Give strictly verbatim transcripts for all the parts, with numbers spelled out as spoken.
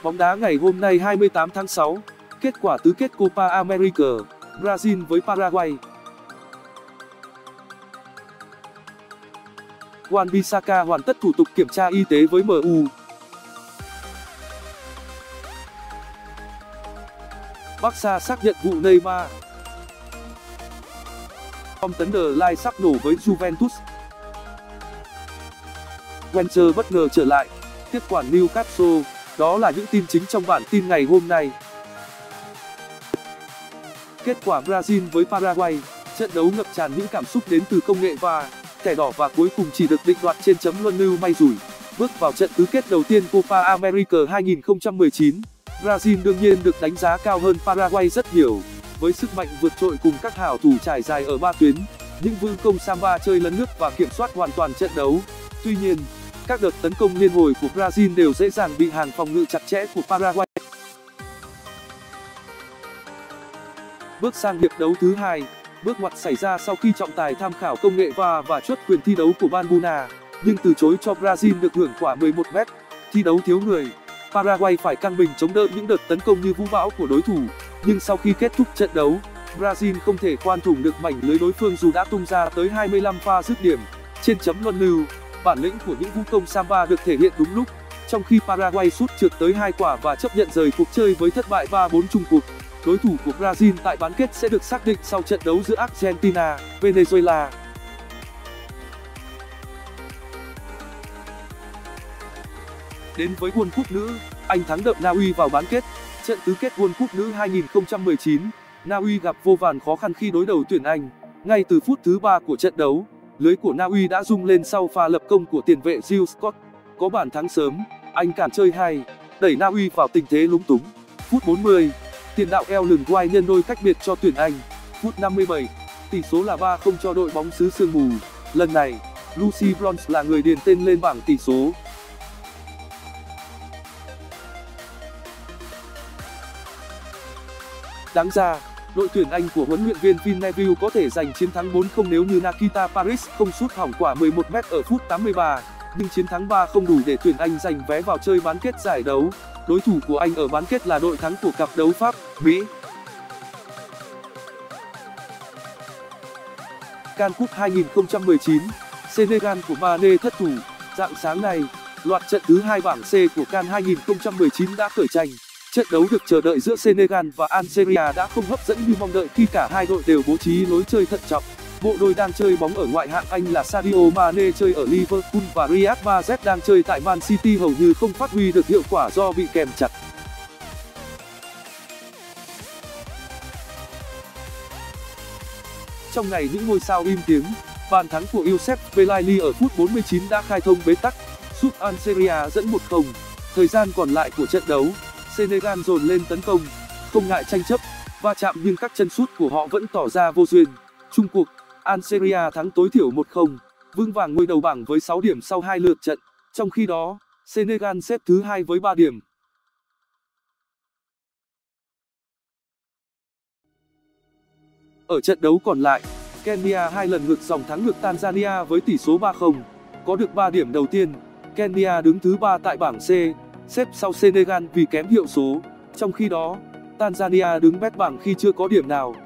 Bóng đá ngày hôm nay hai mươi tám tháng sáu, kết quả tứ kết Copa America, Brazil với Paraguay. Wan-Bissaka hoàn tất thủ tục kiểm tra y tế với em u. Barca xác nhận vụ Neymar. Bom tấn The Line sắp nổ với Juventus. Wenger bất ngờ trở lại, tiếp quản Newcastle. Đó là những tin chính trong bản tin ngày hôm nay. Kết quả Brazil với Paraguay, trận đấu ngập tràn những cảm xúc đến từ công nghệ vê a rờ, thẻ đỏ và cuối cùng chỉ được định đoạt trên chấm luân lưu may rủi. Bước vào trận tứ kết đầu tiên Copa America hai không một chín, Brazil đương nhiên được đánh giá cao hơn Paraguay rất nhiều. Với sức mạnh vượt trội cùng các hảo thủ trải dài ở ba tuyến, những vương công Samba chơi lấn nước và kiểm soát hoàn toàn trận đấu. Tuy nhiên, các đợt tấn công liên hồi của Brazil đều dễ dàng bị hàng phòng ngự chặt chẽ của Paraguay. Bước sang hiệp đấu thứ hai, bước ngoặt xảy ra sau khi trọng tài tham khảo công nghệ vê a rờ và chuất quyền thi đấu của Banbuna, nhưng từ chối cho Brazil được hưởng quả mười một mét. Thi đấu thiếu người, Paraguay phải căng mình chống đỡ những đợt tấn công như vũ bão của đối thủ, nhưng sau khi kết thúc trận đấu, Brazil không thể khoan thủng được mảnh lưới đối phương dù đã tung ra tới hai mươi lăm pha dứt điểm. Trên chấm luân lưu, bản lĩnh của những vũ công Samba được thể hiện đúng lúc, trong khi Paraguay sút trượt tới hai quả và chấp nhận rời cuộc chơi với thất bại ba bốn chung cuộc. Đối thủ của Brazil tại bán kết sẽ được xác định sau trận đấu giữa Argentina, Venezuela. Đến với World Cup nữ, Anh thắng đậm Na Uy vào bán kết. Trận tứ kết World Cup nữ hai không một chín, Na Uy gặp vô vàn khó khăn khi đối đầu tuyển Anh. Ngay từ phút thứ ba của trận đấu, lưới của Na Uy đã rung lên sau pha lập công của tiền vệ Jill Scott. Có bàn thắng sớm, Anh cản chơi hay, đẩy Na Uy vào tình thế lúng túng. Phút bốn mươi, tiền đạo Ellen White nhân đôi cách biệt cho tuyển Anh. Phút năm mươi bảy, tỷ số là ba không cho đội bóng xứ sương mù. Lần này, Lucy Bronze là người điền tên lên bảng tỷ số. Đáng ra, đội tuyển Anh của huấn luyện viên Phil Neville có thể giành chiến thắng bốn không nếu như Nikita Paris không sút hỏng quả mười một mét ở phút tám mươi ba, nhưng chiến thắng ba không đủ để tuyển Anh giành vé vào chơi bán kết giải đấu. Đối thủ của Anh ở bán kết là đội thắng của cặp đấu Pháp, Mỹ. CAN Cup hai không một chín, Senegal của Mané thất thủ. Rạng sáng nay, loạt trận thứ hai bảng C của CAN hai không một chín đã khởi tranh. Trận đấu được chờ đợi giữa Senegal và Algeria đã không hấp dẫn như mong đợi khi cả hai đội đều bố trí lối chơi thận trọng. Bộ đôi đang chơi bóng ở ngoại hạng Anh là Sadio Mane chơi ở Liverpool và Riyad Mahrez đang chơi tại Man City hầu như không phát huy được hiệu quả do bị kèm chặt. Trong ngày những ngôi sao im tiếng, bàn thắng của Youssef Belaili ở phút bốn mươi chín đã khai thông bế tắc, giúp Algeria dẫn một không. Thời gian còn lại của trận đấu, Senegal dồn lên tấn công, không ngại tranh chấp, va chạm nhưng các chân sút của họ vẫn tỏ ra vô duyên. Chung cuộc, Algeria thắng tối thiểu một không, vững vàng ngôi đầu bảng với sáu điểm sau hai lượt trận. Trong khi đó, Senegal xếp thứ hai với ba điểm. Ở trận đấu còn lại, Kenya hai lần ngược dòng thắng ngược Tanzania với tỷ số ba không. Có được ba điểm đầu tiên, Kenya đứng thứ ba tại bảng C, xếp sau Senegal vì kém hiệu số. Trong khi đó, Tanzania đứng bét bảng khi chưa có điểm nào.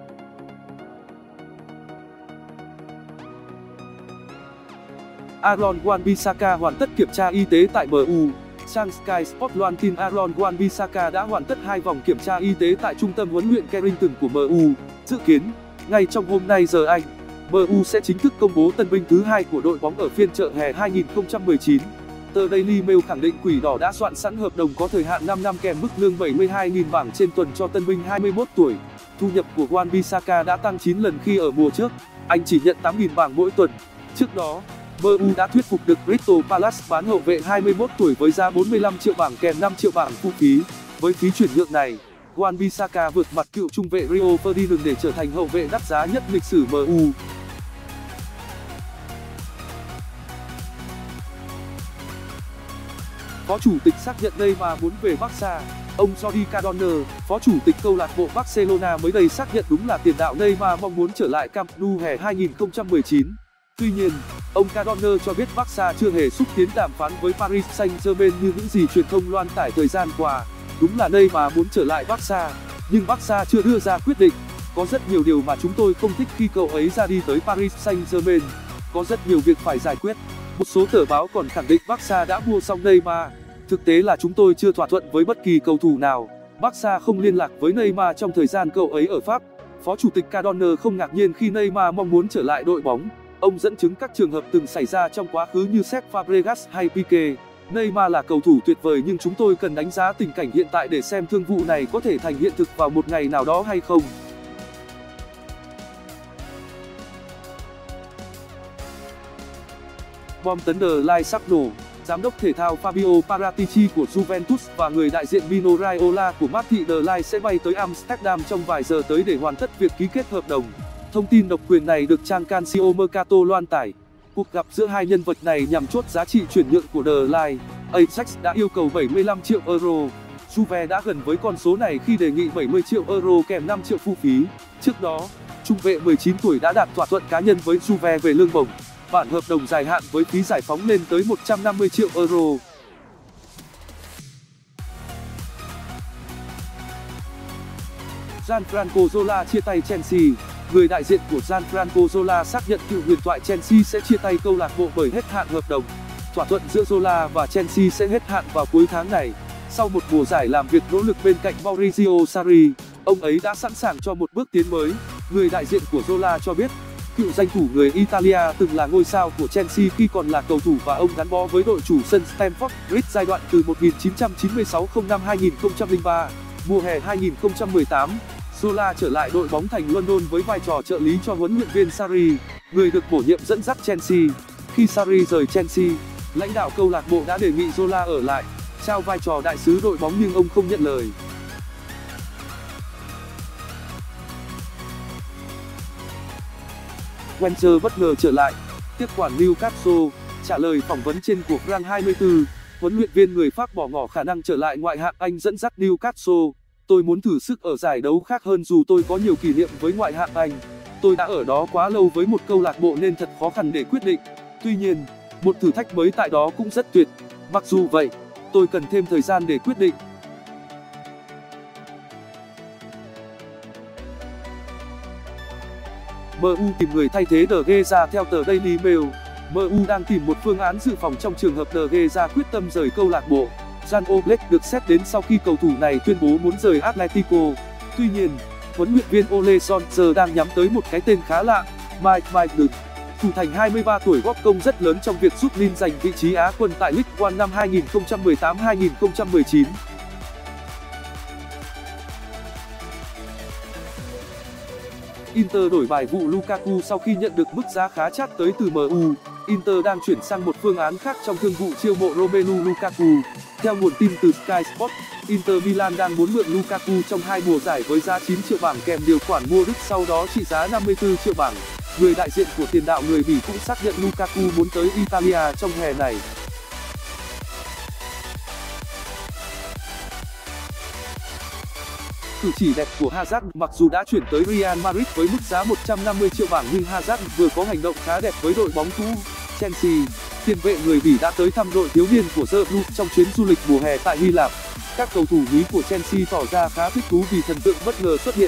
Aaron Wan-Bissaka hoàn tất kiểm tra y tế tại em u. Trang Sky Sports loan tin Aaron Wan-Bissaka đã hoàn tất hai vòng kiểm tra y tế tại trung tâm huấn luyện Carrington của em u. Dự kiến, ngay trong hôm nay giờ Anh, em u sẽ chính thức công bố tân binh thứ hai của đội bóng ở phiên chợ hè hai không một chín. Tờ Daily Mail khẳng định Quỷ Đỏ đã soạn sẵn hợp đồng có thời hạn năm năm kèm mức lương bảy mươi hai nghìn bảng trên tuần cho tân binh hai mươi mốt tuổi. Thu nhập của Wan-Bissaka đã tăng chín lần khi ở mùa trước, anh chỉ nhận tám nghìn bảng mỗi tuần. Trước đó, em u đã thuyết phục được Crystal Palace bán hậu vệ hai mươi mốt tuổi với giá bốn mươi lăm triệu bảng kèm năm triệu bảng phụ phí. Với phí chuyển nhượng này, Wan-Bissaka vượt mặt cựu trung vệ Rio Ferdinand để trở thành hậu vệ đắt giá nhất lịch sử em u. Phó chủ tịch xác nhận Neymar muốn về Barca. Ông Jordi Cardona, phó chủ tịch câu lạc bộ Barcelona mới đây xác nhận đúng là tiền đạo Neymar mong muốn trở lại Camp Nou hè hai không một chín. Tuy nhiên, ông Cardona cho biết Barca chưa hề xúc tiến đàm phán với Paris Saint-Germain như những gì truyền thông loan tải thời gian qua. Đúng là Neymar muốn trở lại Barca, nhưng Barca chưa đưa ra quyết định. Có rất nhiều điều mà chúng tôi không thích khi cậu ấy ra đi tới Paris Saint-Germain. Có rất nhiều việc phải giải quyết. Một số tờ báo còn khẳng định Barca đã mua xong Neymar. Thực tế là chúng tôi chưa thỏa thuận với bất kỳ cầu thủ nào. Barca không liên lạc với Neymar trong thời gian cậu ấy ở Pháp. Phó chủ tịch Cardona không ngạc nhiên khi Neymar mong muốn trở lại đội bóng. Ông dẫn chứng các trường hợp từng xảy ra trong quá khứ như Cesc Fabregas hay Pique. Neymar là cầu thủ tuyệt vời, nhưng chúng tôi cần đánh giá tình cảnh hiện tại để xem thương vụ này có thể thành hiện thực vào một ngày nào đó hay không. Bom tấn The Line sắp nổ. Giám đốc thể thao Fabio Paratici của Juventus và người đại diện Mino Raiola của Marti The Line sẽ bay tới Amsterdam trong vài giờ tới để hoàn tất việc ký kết hợp đồng. Thông tin độc quyền này được trang Calcio Mercato loan tải. Cuộc gặp giữa hai nhân vật này nhằm chốt giá trị chuyển nhượng của The Line. Ajax đã yêu cầu bảy mươi lăm triệu euro. Juve đã gần với con số này khi đề nghị bảy mươi triệu euro kèm năm triệu phụ phí. Trước đó, trung vệ mười chín tuổi đã đạt thỏa thuận cá nhân với Juve về lương bổng. Bản hợp đồng dài hạn với phí giải phóng lên tới một trăm năm mươi triệu euro. Gianfranco Zola chia tay Chelsea. Người đại diện của Gianfranco Zola xác nhận cựu huyền thoại Chelsea sẽ chia tay câu lạc bộ bởi hết hạn hợp đồng. Thỏa thuận giữa Zola và Chelsea sẽ hết hạn vào cuối tháng này. Sau một mùa giải làm việc nỗ lực bên cạnh Maurizio Sarri, ông ấy đã sẵn sàng cho một bước tiến mới. Người đại diện của Zola cho biết, cựu danh thủ người Italia từng là ngôi sao của Chelsea khi còn là cầu thủ và ông gắn bó với đội chủ sân Stamford Bridge giai đoạn từ một nghìn chín trăm chín mươi sáu đến năm hai nghìn không trăm lẻ ba. Mùa hè hai nghìn không trăm mười tám, Zola trở lại đội bóng thành London với vai trò trợ lý cho huấn luyện viên Sarri, người được bổ nhiệm dẫn dắt Chelsea. Khi Sarri rời Chelsea, lãnh đạo câu lạc bộ đã đề nghị Zola ở lại, trao vai trò đại sứ đội bóng, nhưng ông không nhận lời. Wenger bất ngờ trở lại. Tiếp quản Newcastle. Trả lời phỏng vấn trên của France hai mươi tư, huấn luyện viên người Pháp bỏ ngỏ khả năng trở lại ngoại hạng Anh dẫn dắt Newcastle. Tôi muốn thử sức ở giải đấu khác hơn dù tôi có nhiều kỷ niệm với ngoại hạng Anh. Tôi đã ở đó quá lâu với một câu lạc bộ nên thật khó khăn để quyết định. Tuy nhiên, một thử thách mới tại đó cũng rất tuyệt. Mặc dù vậy, tôi cần thêm thời gian để quyết định. em u tìm người thay thế De Gea. Theo tờ Daily Mail, em u đang tìm một phương án dự phòng trong trường hợp De Gea quyết tâm rời câu lạc bộ. Jan Oblak được xét đến sau khi cầu thủ này tuyên bố muốn rời Atletico. Tuy nhiên, huấn luyện viên Ole Solskjaer đang nhắm tới một cái tên khá lạ, Mike Maignan. Thủ thành hai mươi ba tuổi góp công rất lớn trong việc giúp Lille giành vị trí Á quân tại League One năm hai nghìn không trăm mười tám hai nghìn không trăm mười chín. Inter đổi bài vụ Lukaku sau khi nhận được mức giá khá chát tới từ em u. Inter đang chuyển sang một phương án khác trong thương vụ chiêu mộ Romelu Lukaku. Theo nguồn tin từ Sky Sports, Inter Milan đang muốn mượn Lukaku trong hai mùa giải với giá chín triệu bảng kèm điều khoản mua đứt sau đó trị giá năm mươi tư triệu bảng. Người đại diện của tiền đạo người Bỉ cũng xác nhận Lukaku muốn tới Italia trong hè này. Cử chỉ đẹp của Hazard. Mặc dù đã chuyển tới Real Madrid với mức giá một trăm năm mươi triệu bảng, nhưng Hazard vừa có hành động khá đẹp với đội bóng cũ Chelsea. Tiền vệ người Bỉ đã tới thăm đội thiếu niên của The Blues trong chuyến du lịch mùa hè tại Hy Lạp. Các cầu thủ nhí của Chelsea tỏ ra khá thích thú vì thần tượng bất ngờ xuất hiện.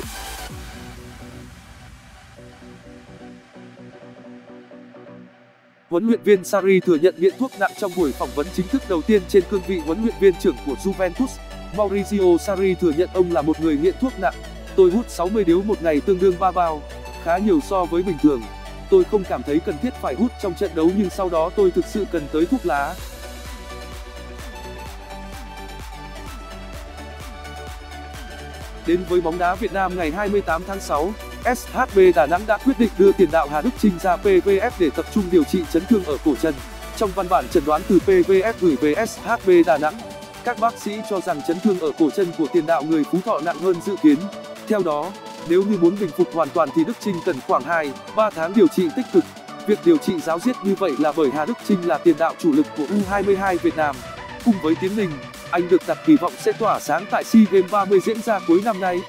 Huấn luyện viên Sarri thừa nhận nghiện thuốc nặng trong buổi phỏng vấn chính thức đầu tiên trên cương vị huấn luyện viên trưởng của Juventus. Maurizio Sarri thừa nhận ông là một người nghiện thuốc nặng. Tôi hút sáu mươi điếu một ngày, tương đương ba bao, khá nhiều so với bình thường. Tôi không cảm thấy cần thiết phải hút trong trận đấu, nhưng sau đó tôi thực sự cần tới thuốc lá. Đến với bóng đá Việt Nam ngày hai mươi tám tháng sáu, ét hát bê Đà Nẵng đã quyết định đưa tiền đạo Hà Đức Chinh ra pê vê ép để tập trung điều trị chấn thương ở cổ chân. Trong văn bản chẩn đoán từ pê vê ép gửi về ét hát bê Đà Nẵng, các bác sĩ cho rằng chấn thương ở cổ chân của tiền đạo người Phú Thọ nặng hơn dự kiến. Theo đó, nếu như muốn bình phục hoàn toàn thì Đức Chinh cần khoảng hai đến ba tháng điều trị tích cực. Việc điều trị ráo riết như vậy là bởi Hà Đức Chinh là tiền đạo chủ lực của u hai mươi hai Việt Nam. Cùng với Tiến Linh, anh được đặt kỳ vọng sẽ tỏa sáng tại SEA Games ba mươi diễn ra cuối năm nay.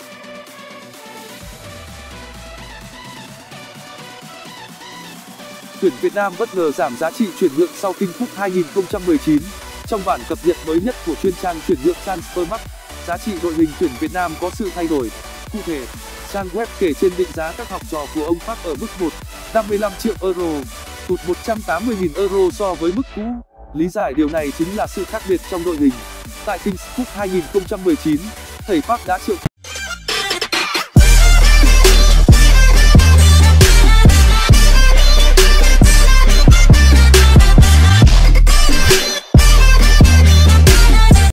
Tuyển Việt Nam bất ngờ giảm giá trị chuyển nhượng sau King Cup hai không một chín. Trong bản cập nhật mới nhất của chuyên trang chuyển nhượng Transfermarkt, giá trị đội hình tuyển Việt Nam có sự thay đổi. Cụ thể, trang web kể trên định giá các học trò của ông Park ở mức một phẩy năm mươi lăm triệu euro, tụt một trăm tám mươi nghìn euro so với mức cũ. Lý giải điều này chính là sự khác biệt trong đội hình. Tại Kings Cup hai không một chín, thầy Park đã triệu